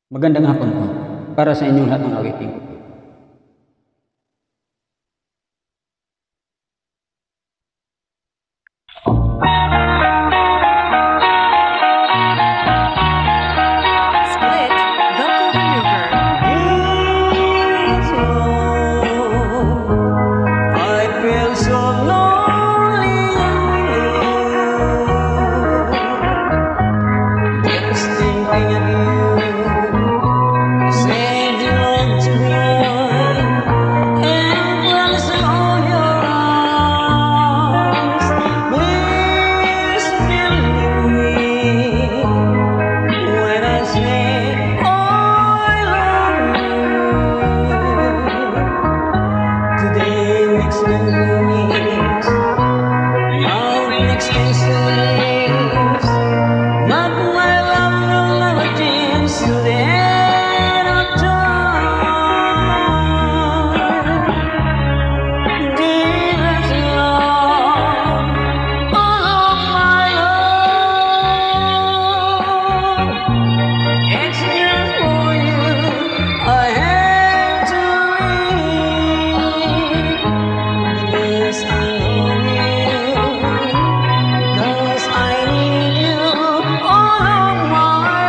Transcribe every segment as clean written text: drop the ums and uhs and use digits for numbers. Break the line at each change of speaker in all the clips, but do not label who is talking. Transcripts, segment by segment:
Magandang hapon po, para sa inyong lahat ng awitin ko.
Split vocal remover.
I feel so lonely. Just thinking of you. You said you loved to run and promising all your arms. Please believe me when I say I love you. Today makes memories, love makes sense. Not my love will never change to the end of time. Dearest love, all of my love, it's just for you I had to leave. Because I love you, because I need you, all of my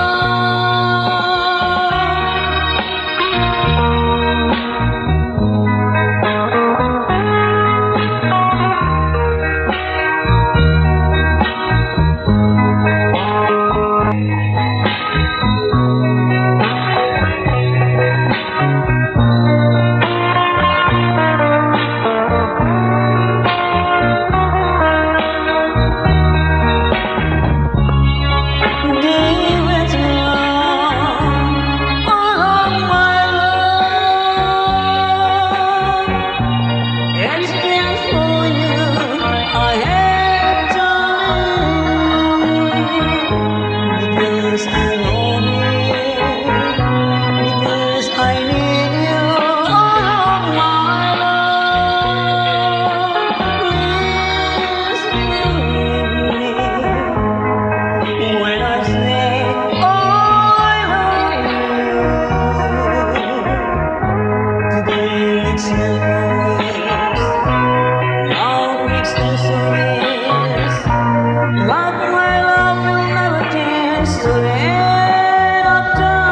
dearest love, all of my love, it's just for you I had to leave. Because I love you, because I need you, all of my love. Please believe me when I say I love you. Today makes memories, love makes sense. But my love will never change to the end of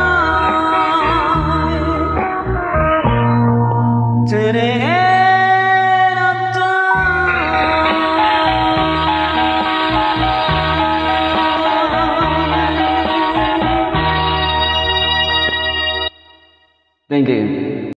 time. To the end of time.
Thank you.